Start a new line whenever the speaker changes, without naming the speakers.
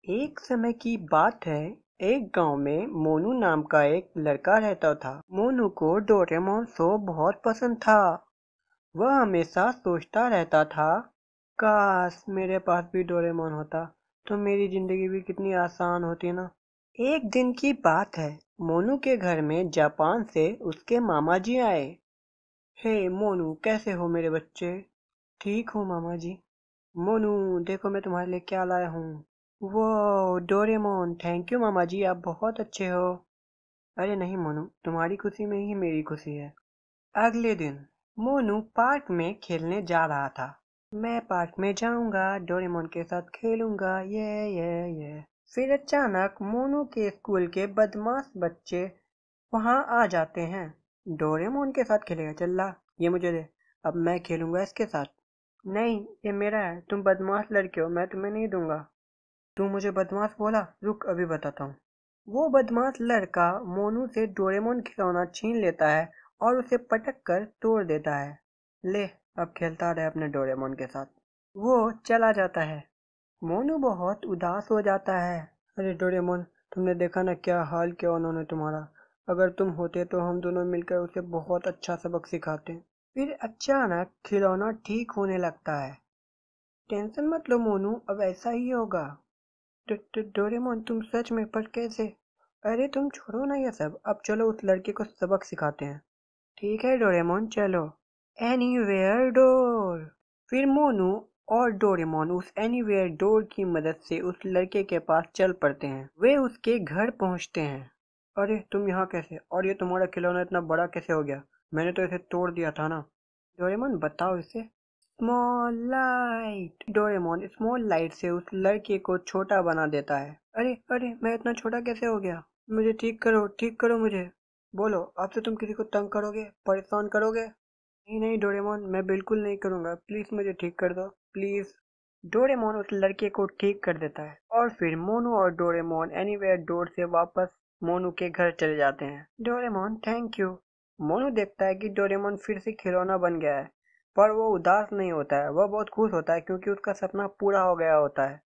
एक समय की बात है। एक गांव में मोनू नाम का एक लड़का रहता था। मोनू को डोरेमोन शो बहुत पसंद था। वह हमेशा सोचता रहता था, काश मेरे पास भी डोरेमोन होता तो मेरी जिंदगी भी कितनी आसान होती ना। एक दिन की बात है। मोनू के घर में जापान से उसके मामा जी आए। हे मोनू, कैसे हो मेरे बच्चे? ठीक हूँ मामा जी। मोनू, देखो मैं तुम्हारे लिए क्या लाया हूँ। वो डोरेमोन, थैंक यू मामा जी, आप बहुत अच्छे हो। अरे नहीं मोनू, तुम्हारी खुशी में ही मेरी खुशी है। अगले दिन मोनू पार्क में खेलने जा रहा था। मैं पार्क में जाऊंगा, डोरेमोन के साथ खेलूंगा, ये। फिर अचानक मोनू के स्कूल के बदमाश बच्चे वहां आ जाते हैं। डोरेमोन के साथ खेलेगा? चल ला, ये मुझे दे, अब मैं खेलूंगा इसके साथ। नहीं, ये मेरा है, तुम बदमाश लड़के हो, मैं तुम्हें नहीं दूंगा। तू मुझे बदमाश बोला? रुक अभी बताता हूँ। वो बदमाश लड़का मोनू से डोरेमोन खिलौना छीन लेता है और उसे पटक कर तोड़ देता है। ले, अब खेलता रहे अपने डोरेमोन के साथ। वो चला जाता है। मोनू बहुत उदास हो जाता है। अरे डोरेमोन, तुमने देखा ना क्या हाल किया उन्होंने तुम्हारा। अगर तुम होते तो हम दोनों मिलकर उसे बहुत अच्छा सबक सिखाते। फिर अचानक खिलौना ठीक होने लगता है। टेंशन मत लो मोनू, अब ऐसा ही होगा। डोरेमोन, तुम सच में? पर कैसे? अरे तुम छोड़ो ना ये सब, अब चलो उस लड़के को सबक सिखाते हैं। ठीक है डोरेमोन, चलो। Anywhere door. फिर मोनू और डोरेमोन उस एनीवेयर डोर की मदद से उस लड़के के पास चल पड़ते हैं। वे उसके घर पहुंचते हैं। अरे तुम यहाँ कैसे? और ये तुम्हारा खिलौना इतना बड़ा कैसे हो गया? मैंने तो इसे तोड़ दिया था ना। डोरेमोन बताओ इसे। Small light. Doraemon small light से उस लड़के को छोटा बना देता है। अरे अरे, मैं इतना छोटा कैसे हो गया? मुझे ठीक करो, ठीक करो मुझे। बोलो, अब से तुम किसी को तंग करोगे, परेशान करोगे? नहीं नहीं डोरेमोन, मैं बिल्कुल नहीं करूंगा, प्लीज मुझे ठीक कर दो, प्लीज। डोरेमोन उस लड़के को ठीक कर देता है और फिर मोनू और डोरेमोन एनीवेयर डोर से वापस मोनू के घर चले जाते हैं। Doraemon thank you. मोनू देखता है कि डोरेमोन फिर से खिलौना बन गया है, पर वो उदास नहीं होता है, वह बहुत खुश होता है क्योंकि उसका सपना पूरा हो गया होता है।